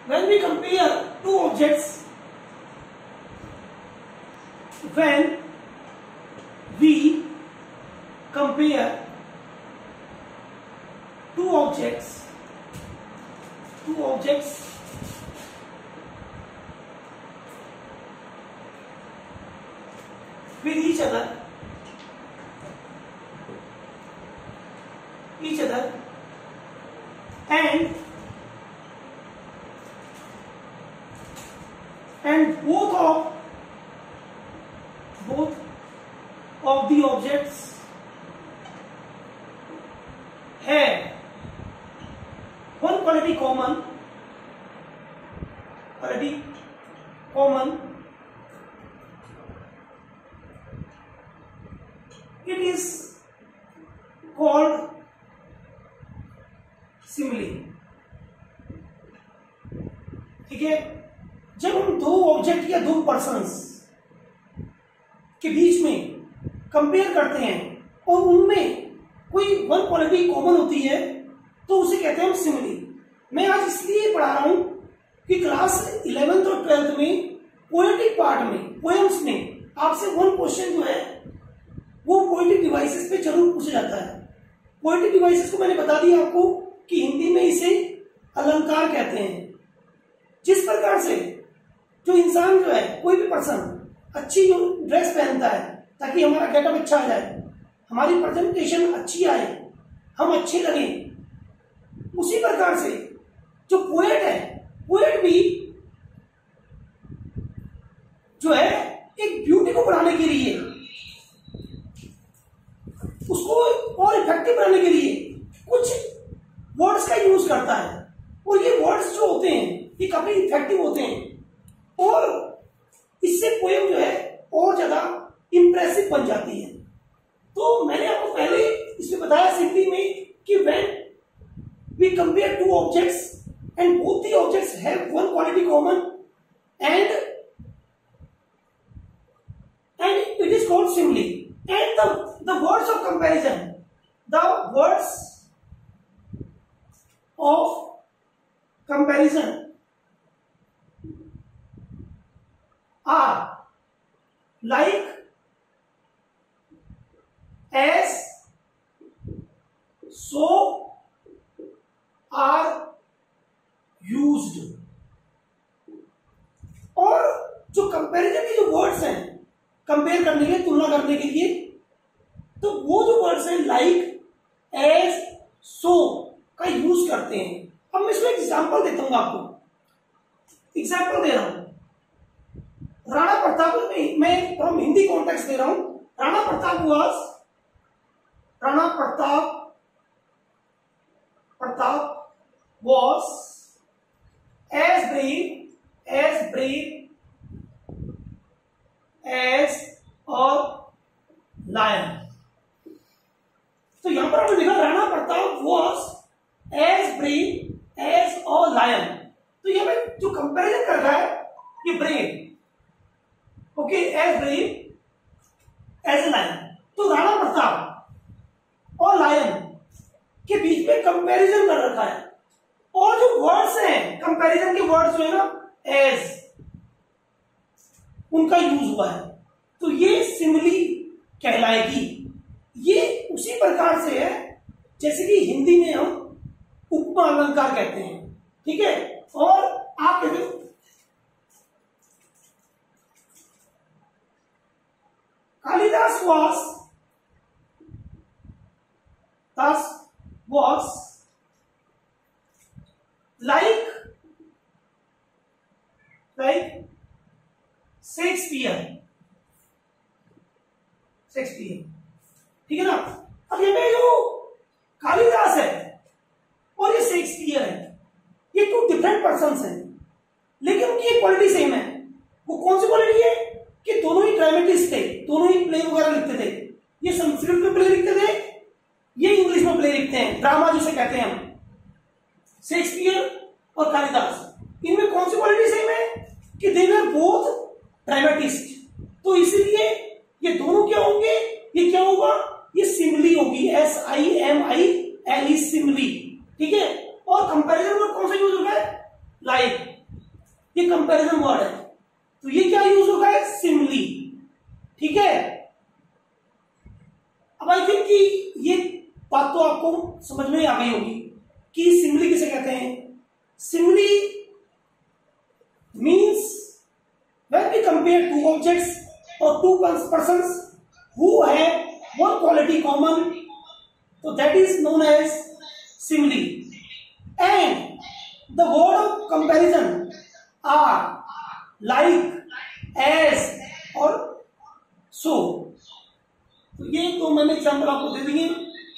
when we compare two objects, when we compare two objects with each other and both of the objects have one quality common, it is called simile. ठीक है, जब हम दो object या दो persons के बीच में compare करते हैं और उनमें कोई वन क्वालिटी कॉमन होती है तो उसे कहते हैं हम सिमिली। मैं आज इसलिए पढ़ा रहा हूं कि क्लास 11th और 12th में पोएटिक पार्ट में पोएम्स में आपसे वन क्वेश्चन जो है वो पोएटिक डिवाइसेस पे जरूर पूछा जाता है। पोएटिक डिवाइसेस को मैंने बता दिया आपको कि हिंदी में इसे अलंकार कहते हैं। जिस प्रकार से जो इंसान जो है, कोई भी पर्सन अच्छी जो ड्रेस पहनता है ताकि हमारा गेटअप अच्छा आ जाए, हमारी प्रेजेंटेशन अच्छी आए, हम अच्छे लगे, उसी प्रकार से जो पोएट है, पोएट भी जो है एक ब्यूटी को बढ़ाने के लिए, उसको और इफेक्टिव बनाने के लिए कुछ वर्ड्स का यूज करता है और ये वर्ड्स जो होते हैं ये काफी इफेक्टिव होते हैं और इससे पोएम जो है और ज्यादा इंप्रेसिव बन जाती है। तो मैंने आपको पहले इसमें बताया सिंपली में कि when we compare two objects and both the objects have one quality common and it is called simile and the words of comparison, the words of comparison are like, as, so are used। और जो comparison के जो words हैं compare करने के, तुलना करने के लिए, तो वो जो वर्ड्स हैं लाइक, एज, सो का यूज करते हैं। अब मैं इसमें एग्जांपल देता हूं आपको, एग्जांपल दे रहा हूं। राणा प्रताप में मैं फ्रॉम हिंदी कॉन्टेक्स्ट दे रहा हूं। Rana Pratap was as brave as a lion। तो यहां पर हमने देखा Rana Pratap was as brave as a lion। तो ये में जो कंपैरिजन कर रहा है ये brave, okay, as brave as a lion। तो राणा प्रताप और लायन के बीच में कंपैरिजन कर रखा है और जो वर्ड्स हैं कंपैरिजन के वर्ड्स जो है ना, as, उनका यूज हुआ है तो ये सिमिली कहलाएगी। ये उसी प्रकार से है जैसे कि हिंदी में हम उपमा अलंकार कहते हैं। ठीक है, और आप कहते हो कालिदास was like शेक्सपियर। ठीक है ना। अब ये में जो कालिदास है और ये शेक्सपियर है, ये टू डिफरेंट पर्सन्स हैं लेकिन उनकी एक क्वालिटी सेम है। वो कौन सी क्वालिटी है कि दोनों ही ड्रामेटिस्ट थे, दोनों ही प्ले वगैरह लिखते थे। ये संस्कृत में प्ले लिखते थे, ये इंग्लिश में प्ले लिखते हैं, ड्रामा जिसे कहते हैं हम। शेक्सपियर और कालिदास, इनमें कौन सी क्वालिटी सेम है कि दे वर बोथ ड्रामेटिस्ट। तो इसीलिए ये दोनों क्या होंगे, ये क्या होगा, ये सिमिली होगी, SIMILE सिमिली। ठीक है, और कंपैरिजन में कौन सा यूज होगा है, लाइक। ये कंपैरिजन वर्ड है, तो ये क्या यूज होगा है? सिमिली। ठीक है, अब आई थिंक कि ये बात तो आपको समझ में आ गई होगी कि सिमिली किसे कहते हैं। Simile means when we compare two objects or two persons who have one quality common, so that is known as simile. And the word of comparison are like, as or so. तो ये तो मैंने example आपको दे दिए।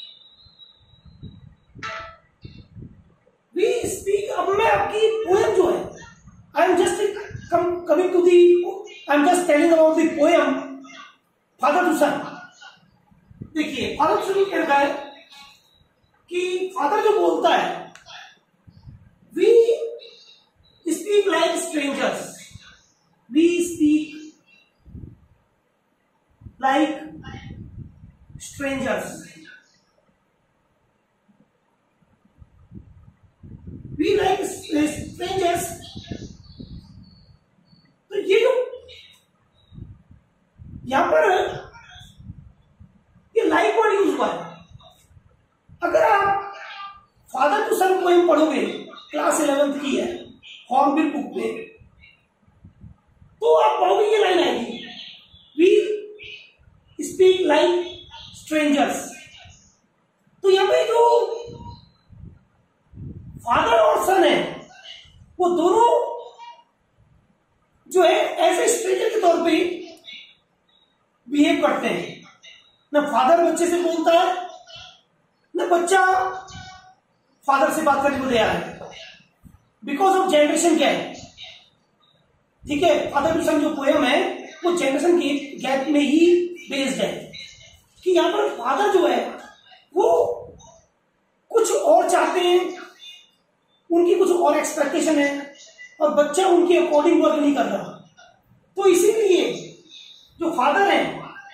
We speak, अब मैं आपकी poem जो है, I am just coming to the, I am just telling about the poem Father to Son। देखिए फादर टू सन कहता है कि फादर जो बोलता है, we speak like strangers, we speak like strangers, we like strangers। तो ये जो यहां पर ये लाइक वर्ड यूज हुआ है। अगर आप फादर टू सन पोएम पढ़ोगे, क्लास 11th की है, हॉर्नबिल बुक पे, तो आप पढ़ोगे ये लाइन आएगी, वी स्पीक लाइक स्ट्रेंजर्स। तो यहां पे जो फादर और सन है वो दोनों जो है ऐसे स्ट्रेंजर के तौर पे बिहेव करते हैं। ना फादर बच्चे से बोलता है, ना बच्चा फादर से बात करने को तैयार है, बिकॉज ऑफ जनरेशन गैप। ठीक है, फादर टू सन जो पोएम है वो जनरेशन गैप में ही बेस्ड है कि यहां पर फादर जो है वो कुछ और चाहते हैं, उनकी कुछ और एक्सपेक्टेशन है, और बच्चा उनके अकॉर्डिंग वर्क नहीं कर रहा। तो इसीलिए जो फादर है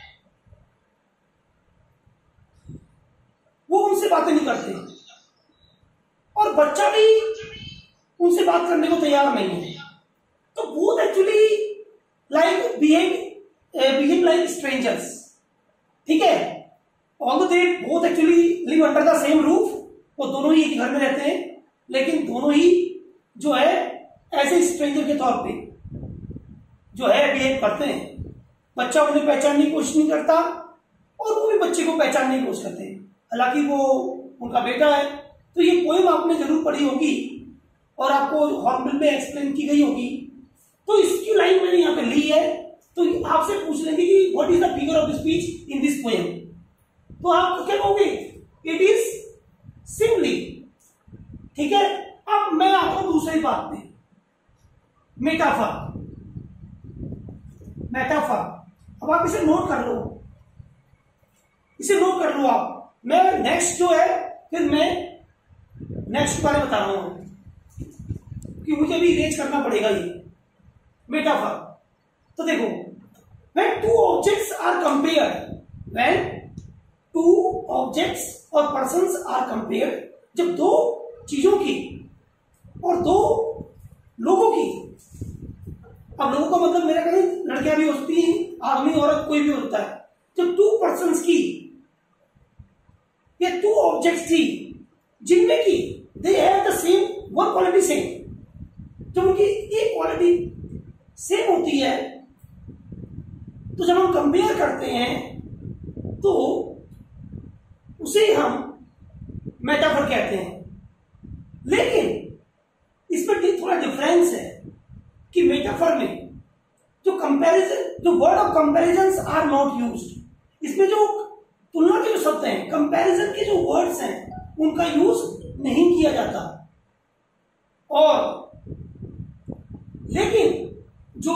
वो उनसे बातें नहीं करते, और बच्चा भी उनसे बात करने को तैयार नहीं है। तो both actually like behave like strangers. ठीक है, although they both actually live under the same roof, वो दोनों ही एक घर में रहते हैं, लेकिन दोनों ही जो है ऐसे स्ट्रेंजर के तौर पे जो है बिहेव करते हैं। बच्चा उन्हें पहचानने की कोशिश नहीं करता और वो भी बच्चे को पहचानने की कोशिश करते हैं, हालांकि वो उनका बेटा है। तो ये पोएम आपने जरूर पढ़ी होगी और आपको हॉर्नबिल में एक्सप्लेन की गई होगी। तो इसकी लाइन मैंने यहाँ पे ली है, तो आपसे पूछ लेंगे कि what is the figure of speech in this poem, तो आप क्या कहोगे? It is simile. ठीक है, अब मैं आपको दूसरी बात में मेटाफर, अब आप इसे नोट कर लो, इसे नोट कर लो आप। मैं नेक्स्ट जो है फिर मैं नेक्स्ट बारे बता रहा हूं कि मुझे भी इरेज करना पड़ेगा ये मेटाफर। तो देखो, when two objects are compared, when two objects और persons are compared, जब दो चीजों की और दो लोगों की, अब लोगों का मतलब मेरा कहीं लड़कियां भी हो सकती हैं, आदमी औरत कोई भी होता है, जब टू पर्सन्स की या टू ऑब्जेक्ट्स थी जिनमें की they have the same one quality same, जब उनकी एक क्वालिटी सेम होती है, तो जब हम कंपेयर करते हैं तो उसे हम मेटाफर कहते हैं। लेकिन इसमें थोड़ा डिफरेंस है कि मेटाफर में जो कंपैरिजन, जो word of comparisons are not used, इसमें जो तुलना के जो शब्द हैं, कंपैरिजन के जो वर्ड्स हैं, उनका यूज नहीं किया जाता। और लेकिन जो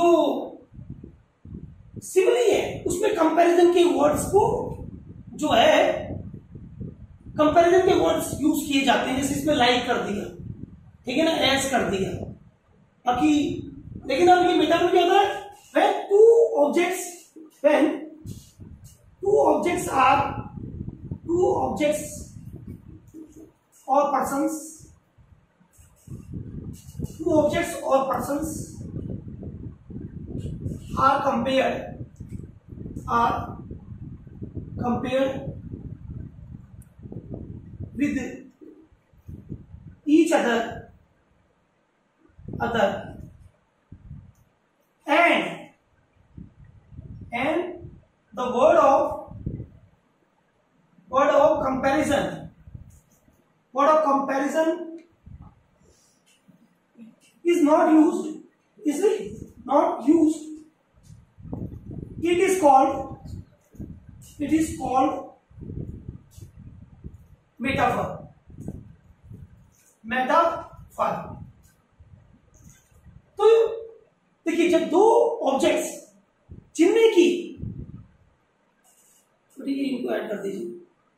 सिमिली है उसमें कंपैरिजन के वर्ड्स को जो है कंपैरिजन के वर्ड्स यूज किए जाते हैं, जैसे इसमें लाइक कर दिया, ठीक है ना, एज कर दिया, बाकी। लेकिन अब ये मेटाफर क्या होता है? when two objects or persons are compared with each other and the word of comparison is not used. Is it not used? It is called metaphor. तो देखिए, जब दो ऑब्जेक्ट्स जिनमें की, इनको ऐड कर दीजिए,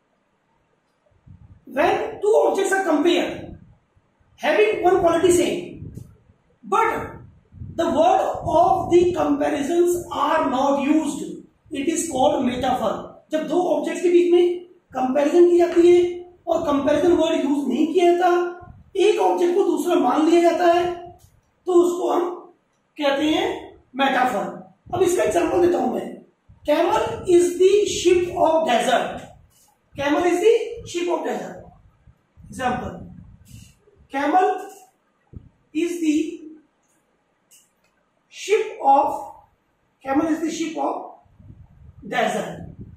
when two objects are compared having one quality same but the word of the comparisons are not used, it is called metaphor. जब दो ऑब्जेक्ट्स के बीच में कंपैरिजन की जाती है और कंपैरिजन वर्ड यूज नहीं किया जाता, एक ऑब्जेक्ट को दूसरा मान लिया जाता है, तो उसको हम कहते हैं मेटाफर. अब इसका एग्जांपल देता हूं मैं. Camel is the ship of desert. Camel is the ship of desert. Example, camel is the ship of desert.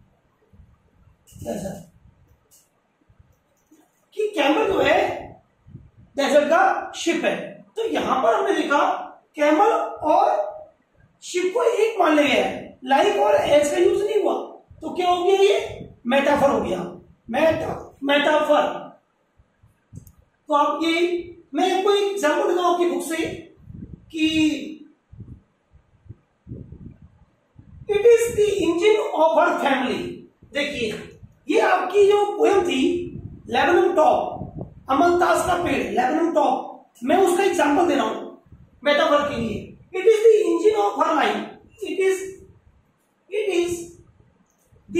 कि कैमल जो है डेजर्ट का शिप है. तो यहां पर हमने देखा कैमल और शिप को एक मान लिया है, लाइक और एज का यूज नहीं हुआ, तो क्या हो गया? ये मेटाफर हो गया. मेटाफर. तो आप ये, मैं आपको एक एग्जांपल देता हूं आपकी बुक से कि it is the engine of her family. देखिए, ये आपकी जो पोएम थी लेबनम टॉप, अमलतास का पेड़, लेबनम टॉप, मैं उसका एग्जांपल दे रहा हूं मेटाफर के लिए. It is the engine of her life. It is the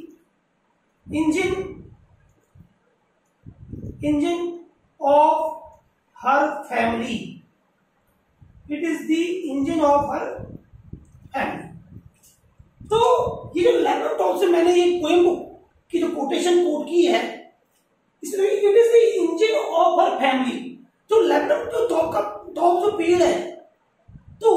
engine of her family. It is the engine of her family. तो ये जो लेबनम टॉप से मैंने ये पोएम की जो कोटेशन कोट की है, इसमें it is the engine of her family. तो लेबनम जो टॉप जो पेड़ है, तो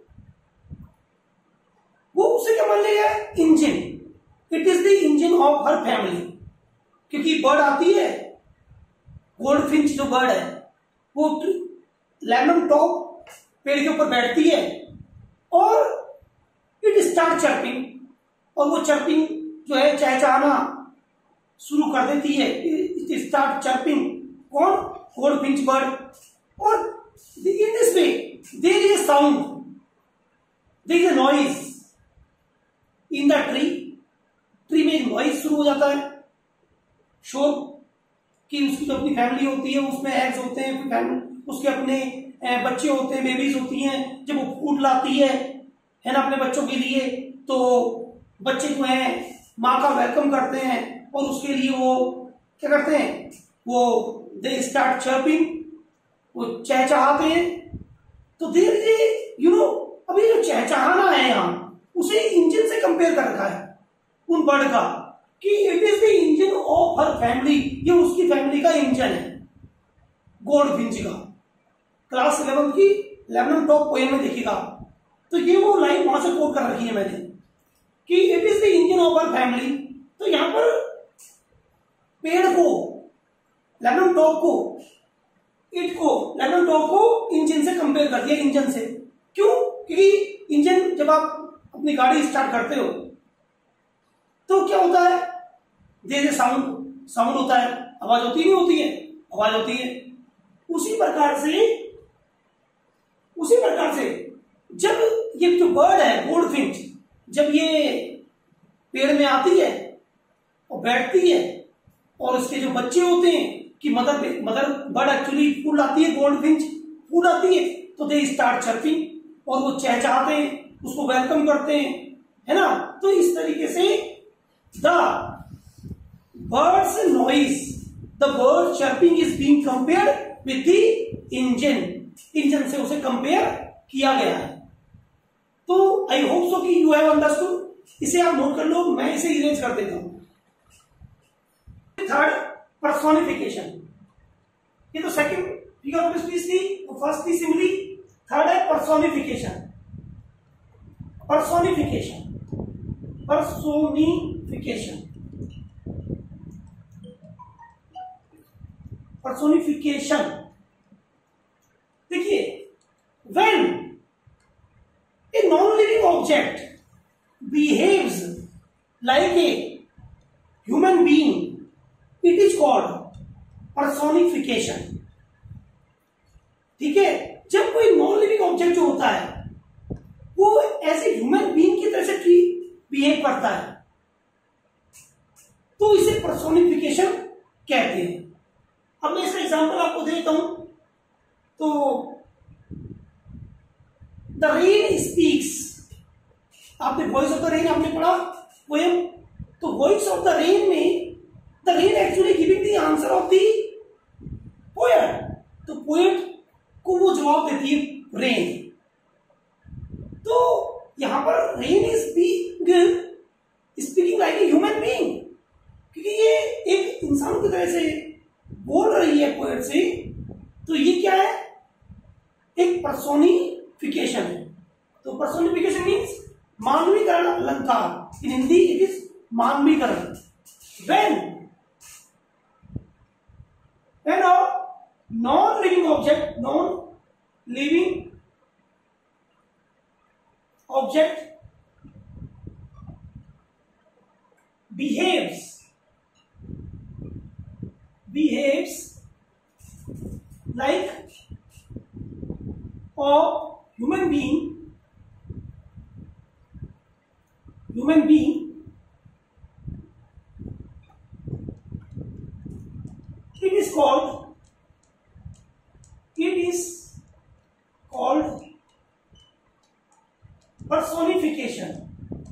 वो उसे क्या मान लिया है? Engine. It is the engine of her family. क्योंकि बर्ड आती है, गोल्ड फिंच जो बर्ड है, वो लेबनम टॉप पेड़ के ऊपर बैठती है और इट स्टार्ट चर्पिंग, और वो चर्पिंग जो है चहचहाना शुरू कर देती है. It start chirping. कौन? Goldfinch bird. और in this way there is a sound, there is a noise in the tree. Tree में नॉइज शुरू हो जाता है, शोर कि उसकी जो अपनी फैमिली होती है, उसमें एग्स होते हैं, उसके अपने बच्चे होते हैं, बेबीज होती हैं. जब वो फूड लाती है ना अपने बच्चों के लिए, तो बच्चे जो हैं माँ का वेलकम करते हैं और उसके लिए वो क्या करते हैं? वो दे स्टार्ट चर्पिंग, वो चहचहाते हैं. तो देर अब ये जो चहचहाना है यहाँ, उसे इंजन से कंपेयर कर रखा है उन बर्ड का, कि it is the engine of her family. ये उसकी फैमिली का इंजन है, गोल्ड फिंच का. क्लास 11 की लेबनम टॉप पोएम में देखिएगा, तो ये वो लाइन वहां से कोट कर रखी है मैंने कि it is the engine of our family. तो यहां पर पेड़ को, लेबनम टॉप को इंजन से कंपेयर कर दिया. इंजन से क्यों? क्योंकि इंजन जब आप अपनी गाड़ी स्टार्ट करते हो तो क्या होता है? देयर इज साउंड होता है, आवाज होती नहीं होती है? आवाज होती है. उसी प्रकार से जब ये जो बर्ड है गोल्ड फिंच, जब ये पेड़ में आती है और बैठती है और उसके जो बच्चे होते हैं, कि मदर बर्ड एक्चुअली फूल आती है, गोल्ड फिंच फूल आती है, तो दे स्टार्ट चर्पिंग, और वो चहचहाते हैं, उसको वेलकम करते हैं, है ना. तो इस तरीके से the birds noise, the bird chirping is being compared with the engine. Engine से उसे कंपेयर किया गया है. तो आई होप सो कि यू हैव अंडरस्टूड। इसे आप नोट कर लो, मैं इसे इरेज कर देता हूं। Third, personification. ये तो सेकंड फिगर ऑफ स्पीच थी, तो फर्स्ट थी सिमिली, थर्ड है पर्सोनिफिकेशन। Personification, personification, personification. देखिए, when a non living object behaves like a human being, it is called personification. ठीक है, जब कोई नॉन लिविंग ऑब्जेक्ट जो होता है वो एज ए ह्यूमन बीइंग की तरह से बिहेव करता है, तो इसे पर्सोनिफिकेशन कहते हैं। अब मैं इसका एग्जांपल आपको देता हूं। तो द रेन स्पीक्स, आपने वॉइस ऑफ द रेन आपने पढ़ा पोएम, तो वॉइस ऑफ द रेन में the rain actually giving the answer of the poet, तो पोएट को वो जवाब देती है रेन। तो यहां पर rain is speaking like a human being, क्योंकि ये एक इंसान की तरह से बोल रही है पोएट से, तो ये क्या है, एक पर्सोनिफिकेशन है। तो पर्सोनिफिकेशन मीन्स मानवीकरण अलंकार, इन हिंदी इट इज मानवीकरण। When a non living object behaves like a human being, it is called personification।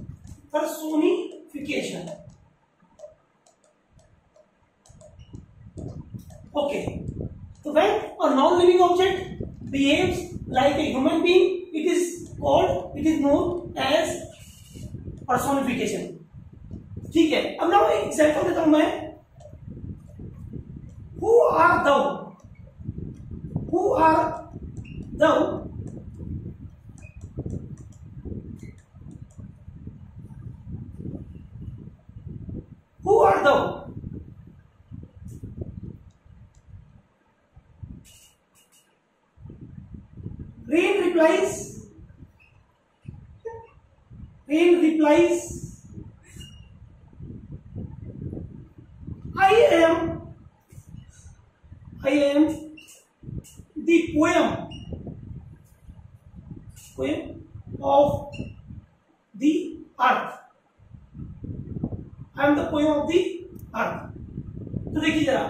Okay, so when a non-living object behaves like a human being, it is known as personification। ठीक है, अब ना एक example देता हूं मैं। Who are thou? Who are thou? Who are thou? Rain replies, I am the poem of the earth। I am the poem of the earth। तो देखिए जरा,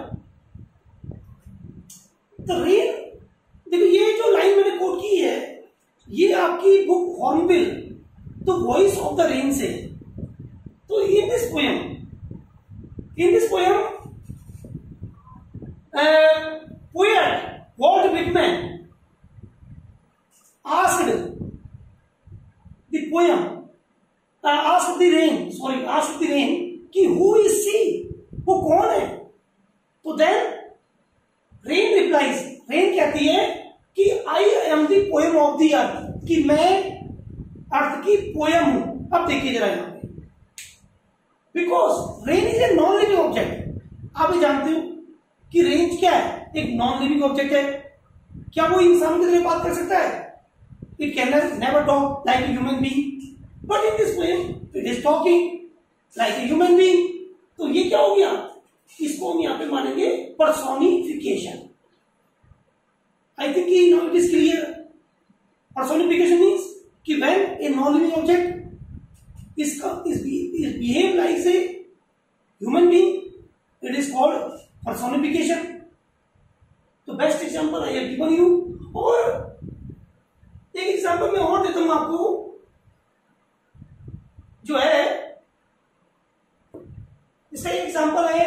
तो रेन, देखो ये जो लाइन मैंने कोट की है, ये आपकी बुक हॉर्नबिल, तो वॉइस ऑफ द रेन से। तो in this poem poet Walt Whitman asked the rain कि हु इज सी, वो कौन है। तो देन रेन रिप्लाइज, रेन कहती है कि I am the poem of the earth, कि मैं अर्थ की पोएम हूं। अब देखिए जरा यहां पे, because rain is a non living object. आप ये जानते हो कि रेन क्या है, एक नॉन लिविंग ऑब्जेक्ट है। क्या वो इंसान की तरह बात कर सकता है? It can never talk like a human being, but in this poem it is talking like a human being. तो ये क्या हो गया, इसको हम यहां पे मानेंगे personification. I think now it is clear. Personification means कि when a non living object is behave like a human being, it is called personification। तो best example I have given you. और एक एग्जांपल मैं और देता हूं आपको, जो है इसका एग्जांपल है,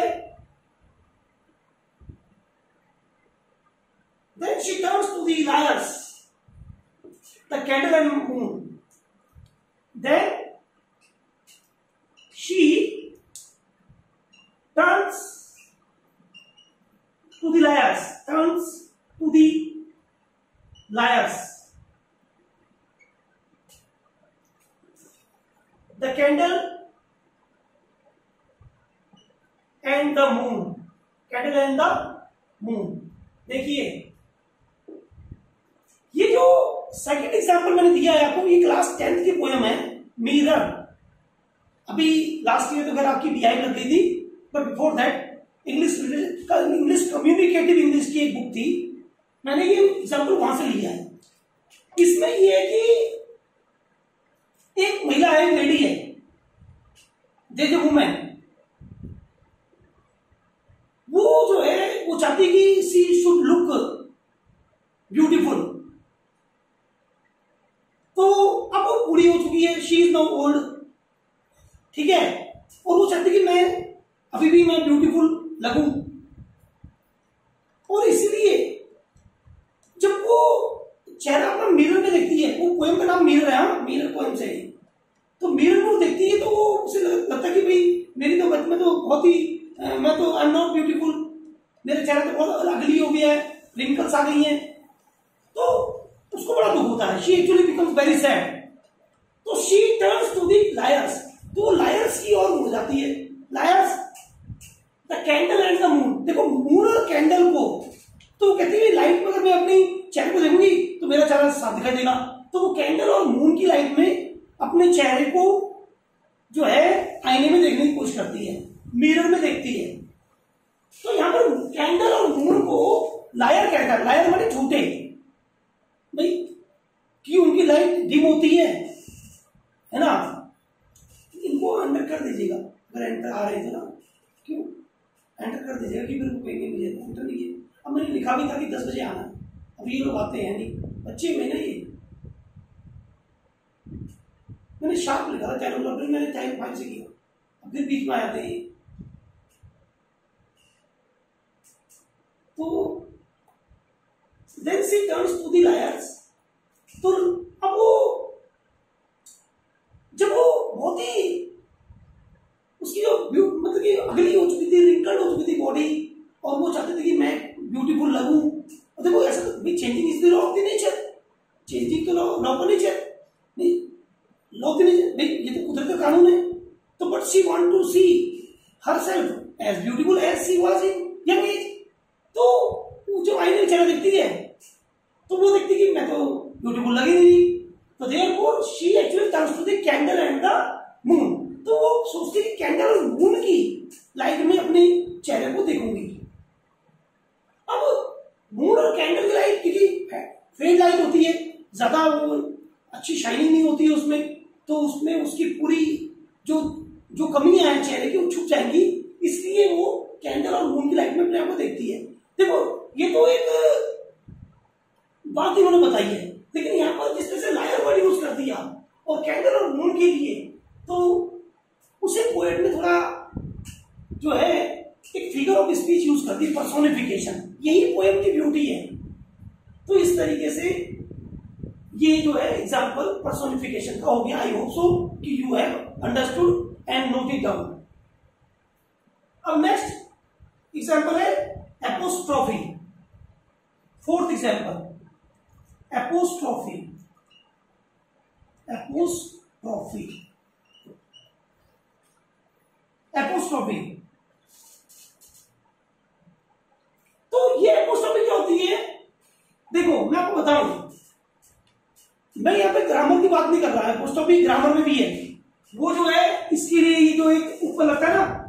then she turns to the liars, the candle and moon। then she turns to the liars, the candle and the moon. देखिए ये जो सेकंड एग्जांपल मैंने दिया है आपको, ये क्लास 10th की पोयम है मिरर। अभी लास्ट ईयर तो खैर आपकी बीआई लग गई थी, but before that English communicative English की एक बुक थी, मैंने ये एग्जांपल वहां से लिया है। इसमें ये है कि एक महिला है, लेडी है, दे जो वुमेन, वो जो है वो चाहती कि सी शुड लुक ब्यूटीफुल। तो अब वो बूढ़ी हो चुकी है, शी इज नाउ ओल्ड, ठीक है, और वो चाहती कि मैं अभी भी मैं ब्यूटीफुल लगूं, और इसलिए जब वो चेहरा अपना मिरर में देखती है, वो पोएम का नाम मिरर है, मिरर पोएम से, तो मिरर में देखती है तो वो उसे लगता है कि भाई मेरी तो मैं तो बहुत ही मैं तो आई एम नॉट ब्यूटीफुल, मेरा चेहरा तो बहुत अगली हो गया है, रिंकल्स आ गई हैं, तो उसको बड़ा दुख होता है। She actually becomes very sad, तो she turns to the liars, तो वो लायर्स की ओर मुड़ जाती है। Liars, the candle and the moon. देखो मून और कैंडल को तो कहती है लाइट में अगर मैं अपनी चेहरे को देखूंगी तो मेरा चेहरा साफ दिखाई देगा, तो वो कैंडल और मून की लाइट में अपने चेहरे को जो है आईने में देखने की कोशिश करती है, मिरर में देखती है। तो यहां पर कैंडल और मून को लायर कहता है। लायर माने झूठे, भाई कि उनकी लाइट डिम होती है ना। इनको अंडर कर दीजिएगा, अगर एंटर आ रहे थे ना, क्यों एंटर कर दीजिएगा कि फिर वो कहेंगे मुझे एंटर नहीं है। अब मैंने लिखा भी था कि 10 बजे आना, अब ये लोग आते हैं नहीं, बच्चे हुए ना ये, मैंने शार्प लिखा था 10 o'clock, मैंने टाइम 5 से किया, अब फिर बीच में आते हैं। तो then she turns to the liars, तो अब वो जब वो बहुत ही उसकी जो मतलब कि अगली हो चुकी थी, रिंकल्ड हो चुकी थी बॉडी, और वो चाहते थे कि मैं ब्यूटीफुल लगूं। और देखो ऐसा changing is the law of the nature, changing तो लॉ ऑफ नेचर नहीं, लॉ ऑफ द नेचर नहीं, ये तो कुदरत का कानून है। तो but she want to see herself as beautiful as she was in young age. तो जो आईने में चेहरा दिखती है तो वो देखती कि मैं तो ब्यूटीफुल लगी नहीं, तो therefore she actually turns to the candle and the moon. तो वो सोचती कि कैंडल और मून की लाइट में अपने चेहरे को देखूंगी। अब मून और कैंडल की लाइट की फेड लाइट होती है, ज्यादा वो अच्छी शाइनिंग नहीं होती है उसमें, तो उसमें उसकी पूरी जो जो कमियां हैं चेहरे की वो छुप जाएंगी, इसलिए वो कैंडल और मून की लाइट में अपने आप को देखती है। देखो ये तो एक बात इन्होंने बताई है, लेकिन यहाँ पर जिस तरह से लायर वर्ड यूज कर दिया और कैंडल और मून के लिए, तो उसे पोएट ने थोड़ा जो है एक फिगर ऑफ स्पीच यूज कर दी, पर्सोनिफिकेशन। यही पोएम की ब्यूटी है। तो इस तरीके से ये जो है एग्जाम्पल पर्सोनिफिकेशन का हो गया। आई होप सो कि you have understood and note it down. अब नेक्स्ट एग्जाम्पल है apostrophe. Fourth example apostrophe. Apostrophe apostrophe तो ये एपोस्ट्रोफी क्या होती है? देखो मैं आपको बताऊं, मैं यहाँ पे ग्रामर की बात नहीं कर रहा है, एपोस्ट्रोफी ग्रामर में भी है। वो जो है इसके लिए ये जो एक ऊपर लगता है ना,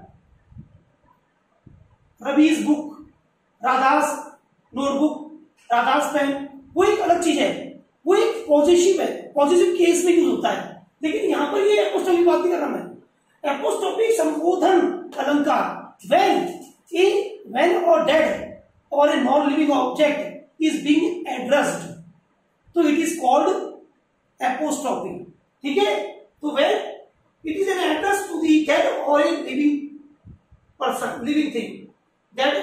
Ravi's book, Radha's notebook, Radha's pen, वो एक अलग चीज है, वो एक पॉजिटिव है, पॉजिटिव केस में यूज होता है। लेकिन यहां पर ये एपोस्ट्रोफी बात नहीं कर रहा मैं। एपोस्ट्रोफी संबोधन अलंकार when or dead or a non-living object is being addressed, तो it is called apostrophe। ठीक है, तो when it is an address to the dead or a living person, living thing, that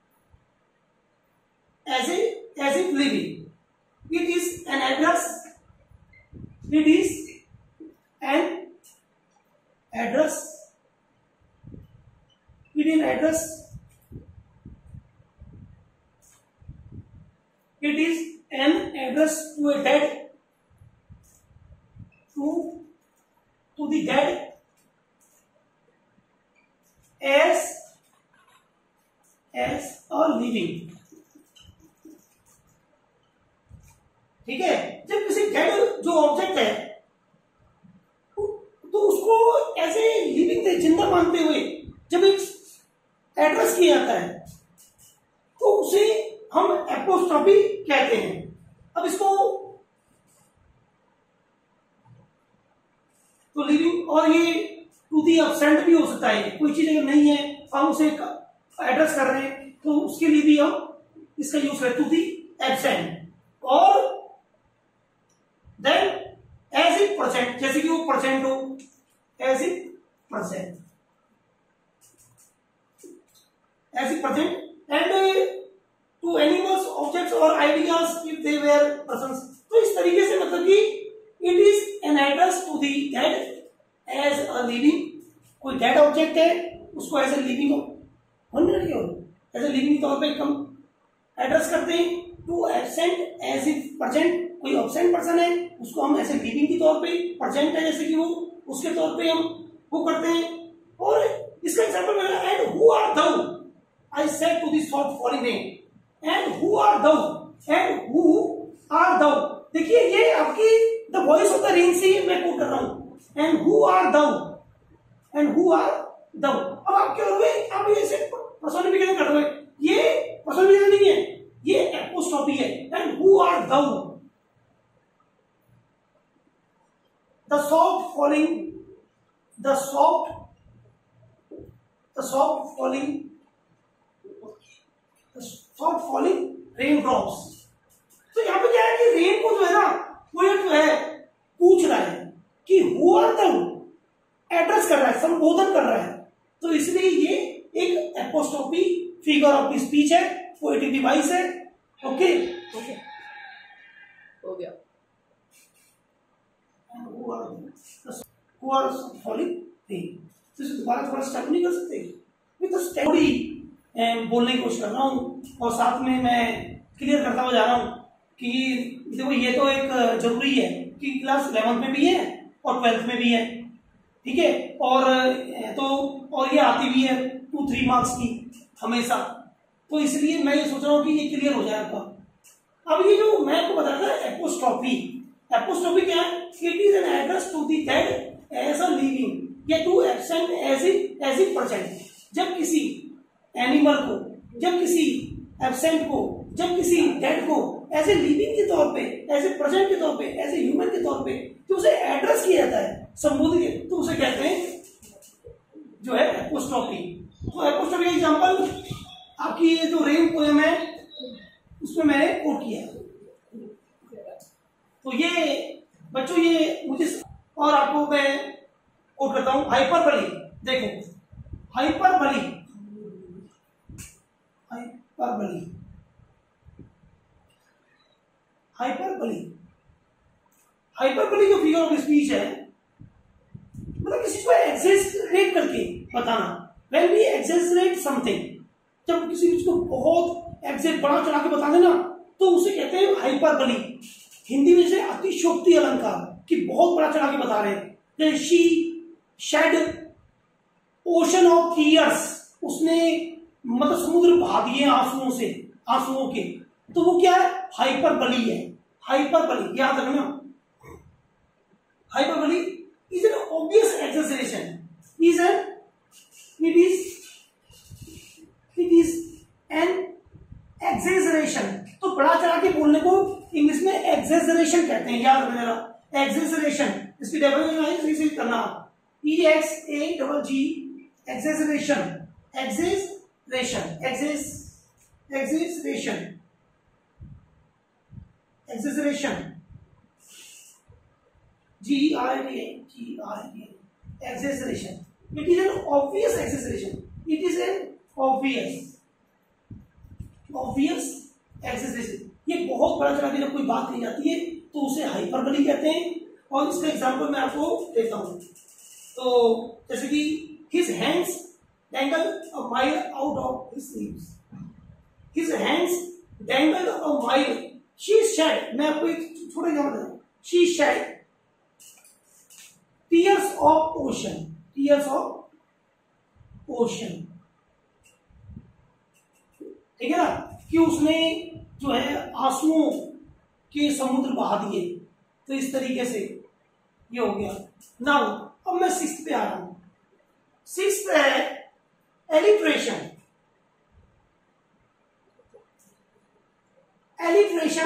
as if living, it is an address, it is an address to a dead, to the dead as a living. ठीक है, जब किसी dead जो object है तो उसको ऐसे living से जिंदा मानते हुए जब एक एड्रेस किया जाता है तो उसे हम एपोस्ट्रोफी कहते हैं। अब इसको तो लिविंग, और ये टू दी एब्सेंट भी हो सकता है, कोई चीज अगर नहीं है हम उसे एड्रेस कर रहे हैं तो उसके लिए भी हम इसका यूज करें, टू दी एब्सेंट। और देन एज इट परसेंट, जैसे कि वो परसेंट हो, as it present, as it present. And to animals, objects और ideas if they were persons. तो इस तरीके से मतलब कि it is an address to the dead as a living. कोई डेड ऑब्जेक्ट है उसको as a living as a living तौर पे हम एड्रेस करते हैं। To absent as if percent, कोई एब्सेंट पर्सन है उसको हम ऐसे लिविंग के तौर पे, परसेंट है जैसे कि वो, उसके तौर पे हम वो करते हैं। और इसका एग्जांपल मेरा, and who are thou I said to the soft falling rain, and who are thou, and who are thou. देखिए ये आपकी the voice of the rain से मैं कोट कर रहा हूं, and who are thou, and who are thou. अब आप क्या करोगे, आप ऐसे पर्सोनिफिकेशन कर रहे हो, ये पर्सोनिफिकेशन नहीं है, ये एपोस्ट्रोफी है। And who are thou, the soft falling, the soft falling, the soft falling rain drops. तो यहां पे क्या है कि रेन को जो है ना वो जो है पूछ रहा है कि हु आर दाउ, एड्रेस कर रहा है, संबोधन कर रहा है। तो इसलिए ये एक एपोस्ट्रोफी फिगर ऑफ स्पीच है, पोएटिक डिवाइस है। ओके ओके हो गया। Who are falling thing, तो इसे दोबारा थोड़ा स्टेप नहीं कर सकते? मैं तो स्टेप बोलने की कोशिश कर रहा हूँ और साथ में मैं क्लियर करता हुआ जा रहा हूँ कि देखो ये तो एक जरूरी है कि क्लास 11th में भी है और 12th में भी है, ठीक है। और ये आती भी है 2-3 मार्क्स की हमेशा, तो इसलिए मैं ये सोच रहा हूँ कि ये क्लियर हो जाए आपका। अब ये जो मैं आपको बता रहा था एपोस्ट्रोफी, एपोस्ट्रोफी क्या है? It is an address to the dead as a living, या to absent as it present. जब किसी एनिमल को, जब किसी एब्सेंट को, जब किसी डेड को एज ए लिविंग के तौर पे, एज ए प्रेजेंट के तौर पे, एज ए ह्यूमन के तौर पे तो उसे एड्रेस किया जाता है, संबोधित, तो उसे कहते हैं जो है एपोस्ट्रोफी। तो एपोस्ट्रोफी का एग्जांपल आपकी ये जो रेन पोएम है उसमें मैंने कोट किया। तो ये बच्चों ये मुझे, और आपको मैं कोट करता हूं हाइपरबली। देखो हाइपरबली, हाइपरबली, हाइपरबली, हाइपरबली जो फिगर ऑफ स्पीच है मतलब किसी को एक्सेसरेट करके बताना। व्हेन वी एक्सेसरेट समथिंग, जब किसी चीज को बहुत एक्सेस बड़ा चढ़ा के बता देना तो उसे कहते हैं हाइपरबली। हिंदी में से अतिशयोक्ति अलंकार कि बहुत बड़ा चढ़ा के बता रहे हैं। She shed ocean of tears, उसने मतलब समुद्र बहा दिए आंसुओं से, आंसुओं के, तो वो क्या है? हाइपरबली है। हाइपरबली याद रखना, hyperbole is an obvious exaggeration, is an it is an exaggeration. तो बड़ा चढ़ा के बोलने को इंग्लिश में एक्सेसरेशन कहते हैं, याद रखना जरा। एक्सेसरेशन, इसकी डेफिनेशन करना, EXAGG, exaggeration, exaggeration, exaggeration, exaggeration, GRA, exaggeration. It is an obvious exaggeration, it is an obvious exaggeration. ये बहुत बड़ा चढ़ा के जब कोई बात नहीं जाती है तो उसे हाइपरबली कहते हैं। और इसका एग्जांपल मैं आपको देता हूं। तो जैसे कि his hands dangled a mile out of his sleeves, his hands dangled a mile she shed, मैं आपको एक छोटा एग्जांपल देता हूं, she shed tears of ocean, tears of ocean, ठीक है ना, कि उसने जो है आंसुओं के समुद्र बहा दिए। तो इस तरीके से ये हो गया। नाउ अब मैं सिक्स्थ पे आ रहा हूं। सिक्स्थ है alliteration. Alliteration,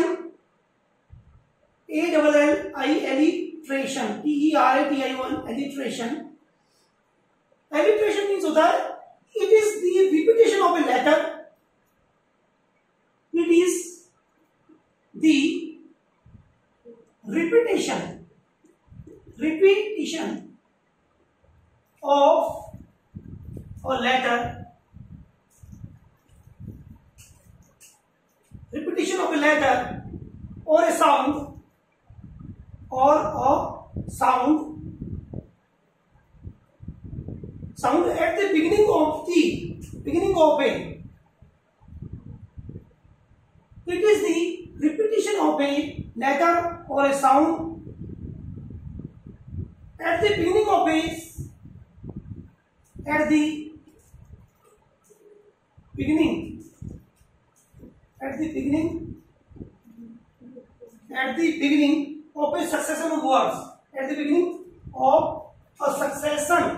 ALLI alliteration, TERATION alliteration. Alliteration means होता है it is the repetition of a letter, it is the repetition of a letter, repetition of a letter or a sound, sound at the beginning of a, it is the repetition of a letter or a sound at the beginning of a, at the beginning of a succession of words, at the beginning of a succession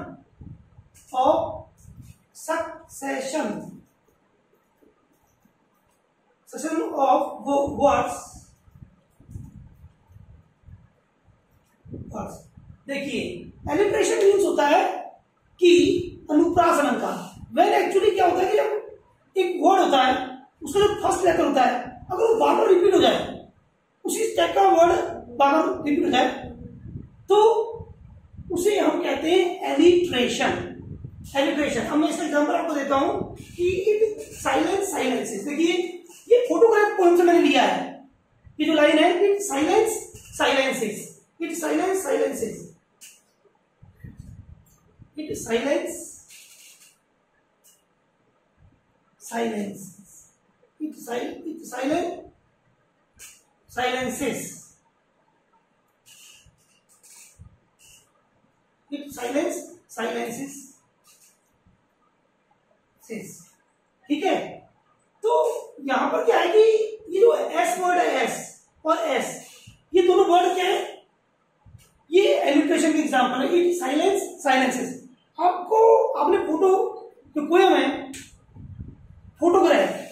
of words। देखिए alliteration means होता है कि अनुप्रास अलंकार। Well actually क्या होता है कि जब एक वर्ड होता है उसका जो फर्स्ट लेटर होता है अगर वो बार बार रिपीट हो जाए, उसी टाइप का वर्ड बार बार रिपीट हो जाए तो उसे हम कहते हैं एलिट्रेशन। एलिट्रेशन, अब मैं इसका एग्जांपल आपको देता हूं कि इट साइलेंसेस। देखिए ये फोटोग्राफ पोएम से मैंने लिया है, ये जो लाइन है it silences, it silences, it silences, ठीक है। तो यहां पर क्या है कि ये जो एस वर्ड है, एस और एस, ये दोनों वर्ड क्या है, ये एलिट्रेशन के एग्जांपल है। It silences. आपने फोटो जो पोएम है फोटोग्राफ,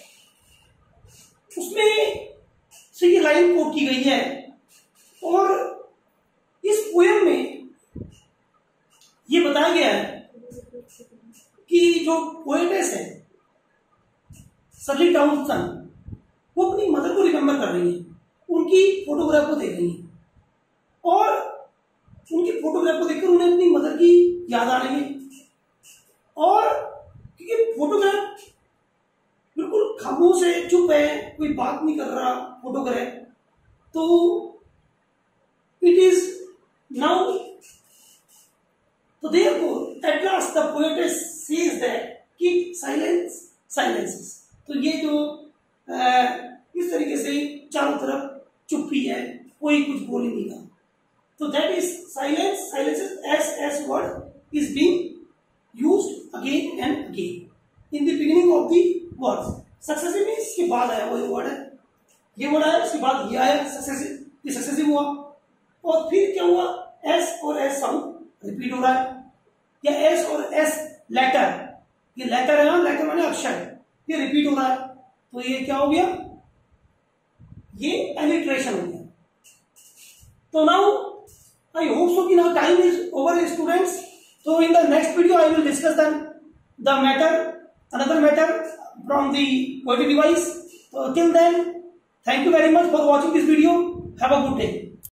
उसमें से ये लाइन कोट की गई है और इस पोएम में ये बताया गया है कि जो पोएटेस है सर्ली टाउनसन, वो अपनी मदर को रिमेम्बर कर रही है, उनकी फोटोग्राफ को देख रही है और उनकी फोटोग्राफ को देखकर उन्हें अपनी मदर की याद आ रही है। और क्योंकि फोटोग्राफ बिल्कुल खामोश है, चुप है, कोई बात नहीं कर रहा फोटोग्राफ, तो इट इज नाउ, तो therefore at last the poetess says that कि साइलेंसेस। तो ये जो इस तरीके से चारों तरफ चुप्पी है, कोई कुछ बोल ही नहीं रहा, तो that is silences as word is being used again and again in the beginning of the words। Successive means के बाद आया वो वर्ड है, ये वर्ड आया उसके बाद ये आया, सक्सेसिव, ये सक्सेसिव हुआ। और फिर क्या हुआ, एस और एस साउंड रिपीट हो रहा है, या एस और एस लेटर, ये लेटर है ना, लेटर माने अक्षर, ये रिपीट हो रहा है, तो ये क्या हो गया, ये एलिट्रेशन हो गया। तो नाउ I hope so कि now time is over, students. So in the next video I will discuss another matter from the poetry device. So till then, thank you very much for watching this video. Have a good day.